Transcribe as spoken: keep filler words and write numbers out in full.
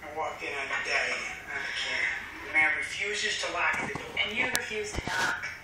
walked in on the day. Okay. The man refuses to lock the door. And you refuse to knock.